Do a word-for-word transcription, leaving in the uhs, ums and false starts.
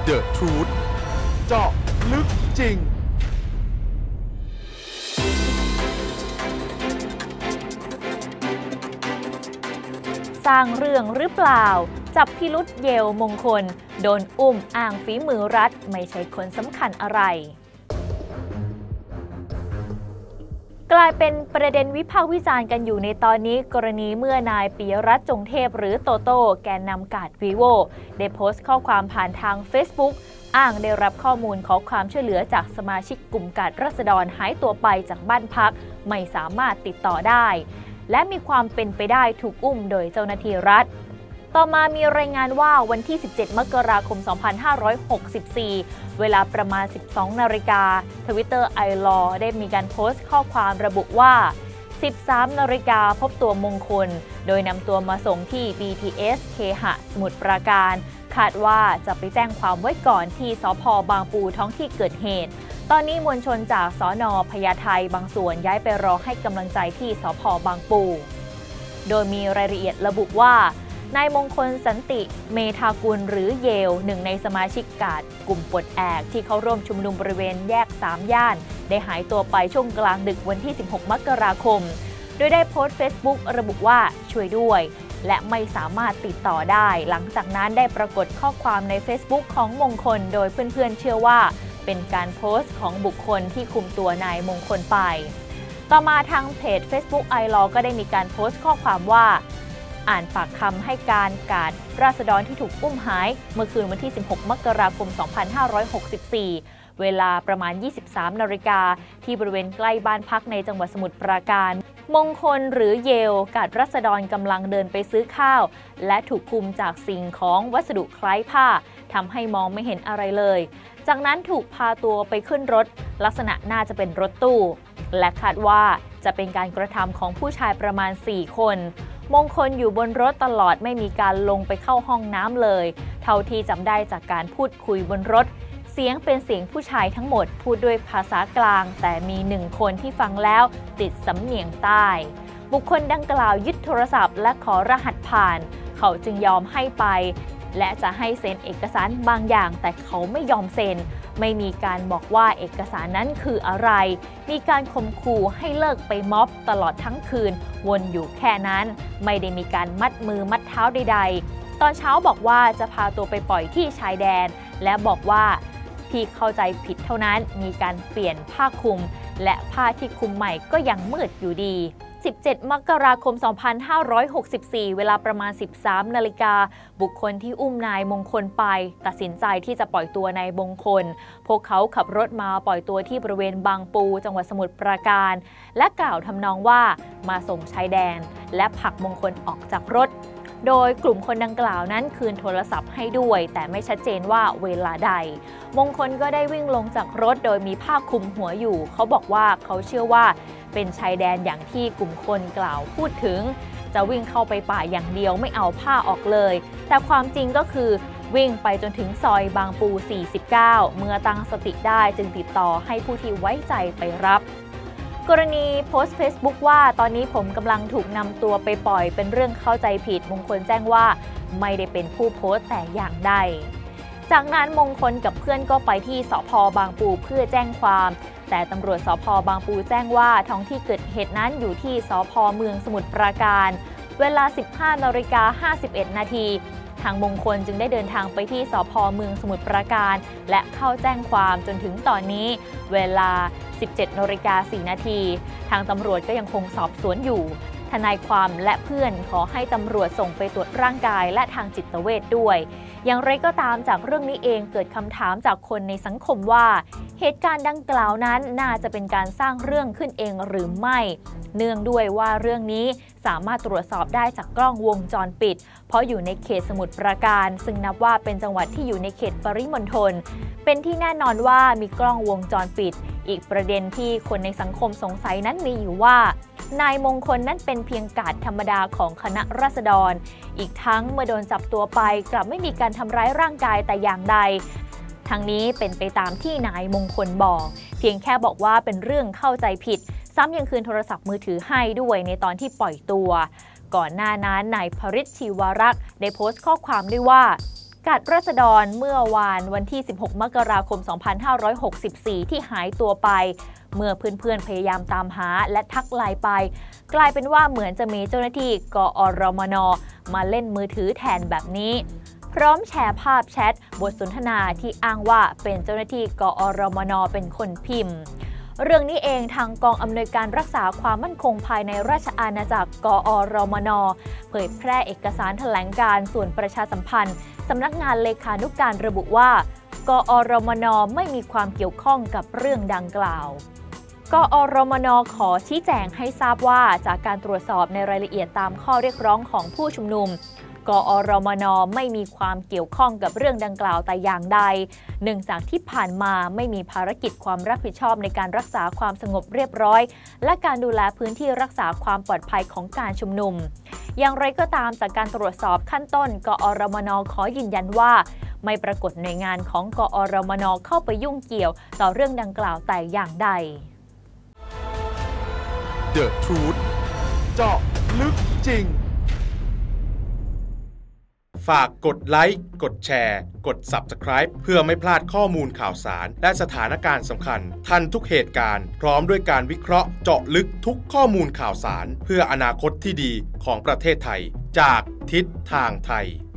The Truth เจาะลึกจริงสร้างเรื่องหรือเปล่าจับพิรุธเยลมงคลโดนอุ้มอ้างฝีมือรัฐไม่ใช่คนสำคัญอะไรกลายเป็นประเด็นวิพากษ์วิจารณ์กันอยู่ในตอนนี้กรณีเมื่อนายปิยรัตน์จงเทพหรือโตโต้แกนนำกาดวีโวได้โพสต์ข้อความผ่านทาง Facebook อ้างได้รับข้อมูลขอความช่วยเหลือจากสมาชิกกลุ่มกาดราษฎรหายตัวไปจากบ้านพักไม่สามารถติดต่อได้และมีความเป็นไปได้ถูกอุ้มโดยเจ้าหน้าที่รัฐต่อมามีรายงานว่าวันที่สิบเจ็ดมกราคมสองพันห้าร้อยหกสิบสี่เวลาประมาณสิบสองนาฬิกา Twitter ไอ แอล โอ ได้มีการโพสต์ข้อความระบุว่าสิบสามนาฬิกาพบตัวมงคลโดยนำตัวมาส่งที่ บี ที เอส เคหะสมุทรปราการคาดว่าจะไปแจ้งความไว้ก่อนที่สภ.บางปูท้องที่เกิดเหตุตอนนี้มวลชนจากสน.พญาไทบางส่วนย้ายไปรอให้กำลังใจที่สภ.บางปูโดยมีรายละเอียดระบุว่านายมงคลสันติเมธากุลหรือเยลหนึ่งในสมาชิกกาดกลุ่มปลดแอกที่เข้าร่วมชุมนุมบริเวณแยกสามย่านได้หายตัวไปช่วงกลางดึกวันที่สิบหกมกราคมโดยได้โพสต์ Facebook ระบุว่าช่วยด้วยและไม่สามารถติดต่อได้หลังจากนั้นได้ปรากฏข้อความใน Facebook ของมงคลโดยเพื่อนๆเชื่อว่าเป็นการโพสต์ของบุคคลที่คุมตัวนายมงคลไปต่อมาทางเพจ Facebook ไอ แอล โอ ก็ได้มีการโพสต์ข้อความว่าอ่านปากคำให้การกาดราษฎรที่ถูกอุ้มหายเมื่อคืนวันที่สิบหกมกราคมสองพันห้าร้อยหกสิบสี่เวลาประมาณยี่สิบสามนาฬิกาที่บริเวณใกล้บ้านพักในจังหวัดสมุทรปราการมงคลหรือเยลกาดราษฎรกำลังเดินไปซื้อข้าวและถูกคลุมจากสิ่งของวัสดุคล้ายผ้าทำให้มองไม่เห็นอะไรเลยจากนั้นถูกพาตัวไปขึ้นรถลักษณะน่าจะเป็นรถตู้และคาดว่าจะเป็นการกระทำของผู้ชายประมาณสี่คนมงคลอยู่บนรถตลอดไม่มีการลงไปเข้าห้องน้ำเลยเท่าที่จำได้จากการพูดคุยบนรถเสียงเป็นเสียงผู้ชายทั้งหมดพูดด้วยภาษากลางแต่มีหนึ่งคนที่ฟังแล้วติดสำเนียงใต้บุคคลดังกล่าวยึดโทรศัพท์และขอรหัสผ่านเขาจึงยอมให้ไปและจะให้เซ็นเอกสารบางอย่างแต่เขาไม่ยอมเซ็นไม่มีการบอกว่าเอกสารนั้นคืออะไรมีการข่มขู่ให้เลิกไปม็อบตลอดทั้งคืนวนอยู่แค่นั้นไม่ได้มีการมัดมือมัดเท้าใดๆตอนเช้าบอกว่าจะพาตัวไปปล่อยที่ชายแดนและบอกว่าที่เข้าใจผิดเท่านั้นมีการเปลี่ยนผ้าคลุมและผ้าที่คลุมใหม่ก็ยังมืดอยู่ดีสิบเจ็ดมกราคมสองพันห้าร้อยหกสิบสี่เวลาประมาณสิบสามนาฬิกาบุคคลที่อุ้มนายมงคลไปตัดสินใจที่จะปล่อยตัวนายมงคลพวกเขาขับรถมาปล่อยตัวที่บริเวณบางปูจังหวัดสมุทรปราการและกล่าวทำนองว่ามาส่งชายแดนและผลักมงคลออกจากรถโดยกลุ่มคนดังกล่าวนั้นคืนโทรศัพท์ให้ด้วยแต่ไม่ชัดเจนว่าเวลาใดมงคลก็ได้วิ่งลงจากรถโดยมีผ้าคลุมหัวอยู่เขาบอกว่าเขาเชื่อว่าเป็นชายแดนอย่างที่กลุ่มคนกล่าวพูดถึงจะวิ่งเข้าไปป่าอย่างเดียวไม่เอาผ้าออกเลยแต่ความจริงก็คือวิ่งไปจนถึงซอยบางปูสี่สิบเก้าเมื่อตั้งสติได้จึงติดต่อให้ผู้ที่ไว้ใจไปรับกรณีโพสต์ Facebook ว่าตอนนี้ผมกำลังถูกนำตัวไปปล่อยเป็นเรื่องเข้าใจผิดมงคลแจ้งว่าไม่ได้เป็นผู้โพสต์แต่อย่างใดจากนั้นมงคลกับเพื่อนก็ไปที่สภ.บางปูเพื่อแจ้งความแต่ตำรวจสภ.บางปูแจ้งว่าท้องที่เกิดเหตุนั้นอยู่ที่สภ.เมืองสมุทรปราการเวลา สิบห้านาฬิกาห้าสิบเอ็ดนาทีทางมงคลจึงได้เดินทางไปที่สภ.เมืองสมุทรปราการและเข้าแจ้งความจนถึงตอนนี้เวลา สิบเจ็ดนาฬิกาสี่นาทีทางตำรวจก็ยังคงสอบสวนอยู่ทนายความและเพื่อนขอให้ตำรวจส่งไปตรวจร่างกายและทางจิตเวชด้วยอย่างไรก็ตามจากเรื่องนี้เองเกิดคำถามจากคนในสังคมว่าเหตุการณ์ดังกล่าวนั้นน่าจะเป็นการสร้างเรื่องขึ้นเองหรือไม่เนื่องด้วยว่าเรื่องนี้สามารถตรวจสอบได้จากกล้องวงจรปิดเพราะอยู่ในเขตสมุทรปราการซึ่งนับว่าเป็นจังหวัดที่อยู่ในเขตปริมณฑลเป็นที่แน่นอนว่ามีกล้องวงจรปิดอีกประเด็นที่คนในสังคมสงสัยนั้นมีอยู่ว่านายมงคลนั้นเป็นเพียงกาดธรรมดาของคณะราษฎรอีกทั้งเมื่อโดนจับตัวไปกลับไม่มีการทำร้ายร่างกายแต่อย่างใดทั้งนี้เป็นไปตามที่นายมงคลบอกเพียงแค่บอกว่าเป็นเรื่องเข้าใจผิดซ้ำยังคืนโทรศัพท์มือถือให้ด้วยในตอนที่ปล่อยตัวก่อนหน้านั้นนายพฤทธิ์ชีวรักษ์ได้โพสต์ข้อความด้วยว่ากาดราษฎรเมื่อวานวันที่สิบหกมกราคมสองพันห้าร้อยหกสิบสี่ที่หายตัวไปเมื่อเพื่อนๆพยายามตามหาและทักไลน์ไปกลายเป็นว่าเหมือนจะมีเจ้าหน้าที่กอรมน.มาเล่นมือถือแทนแบบนี้พร้อมแชร์ภาพแชทบทสนทนาที่อ้างว่าเป็นเจ้าหน้าที่กอรมน.เป็นคนพิมพ์เรื่องนี้เองทางกองอำนวยการรักษาความมั่นคงภายในราชอาณาจักรกอรมน.เผยแพร่เอกสารแถลงการส่วนประชาสัมพันธ์สำนักงานเลขานุการระบุว่ากอรมน.ไม่มีความเกี่ยวข้องกับเรื่องดังกล่าวกอรมน.ขอชี้แจงให้ทราบว่าจากการตรวจสอบในรายละเอียดตามข้อเรียกร้องของผู้ชุมนุมกอรมน.ไม่มีความเกี่ยวข้องกับเรื่องดังกล่าวแต่อย่างใดเนื่องจากที่ผ่านมาไม่มีภารกิจความรับผิดชอบในการรักษาความสงบเรียบร้อยและการดูแลพื้นที่รักษาความปลอดภัยของการชุมนุมอย่างไรก็ตามจากการตรวจสอบขั้นต้นกอรมน.ขอยืนยันว่าไม่ปรากฏหน่วยงานของกอรมน.เข้าไปยุ่งเกี่ยวต่อเรื่องดังกล่าวแต่อย่างใด The Truth เจาะลึกจริงฝากกดไลค์กดแชร์กด Subscribe เพื่อไม่พลาดข้อมูลข่าวสารและสถานการณ์สำคัญทันทุกเหตุการณ์พร้อมด้วยการวิเคราะห์เจาะลึกทุกข้อมูลข่าวสารเพื่ออนาคตที่ดีของประเทศไทยจากทิศทางไทย